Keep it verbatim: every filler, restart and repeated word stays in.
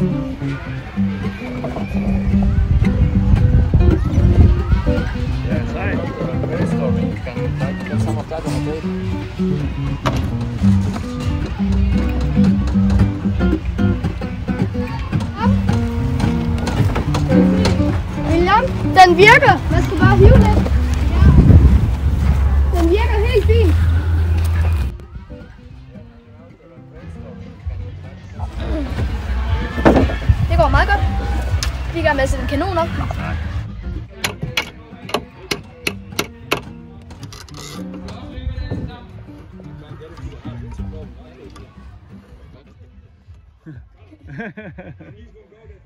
Ja, sej. Brainstorming. Vi kan kan sammen tage den og William, den virker. Man skal bare hive lidt. Den virker helt fint. Det går meget godt. Vi er i gang med at sætte en kanon op. Tak.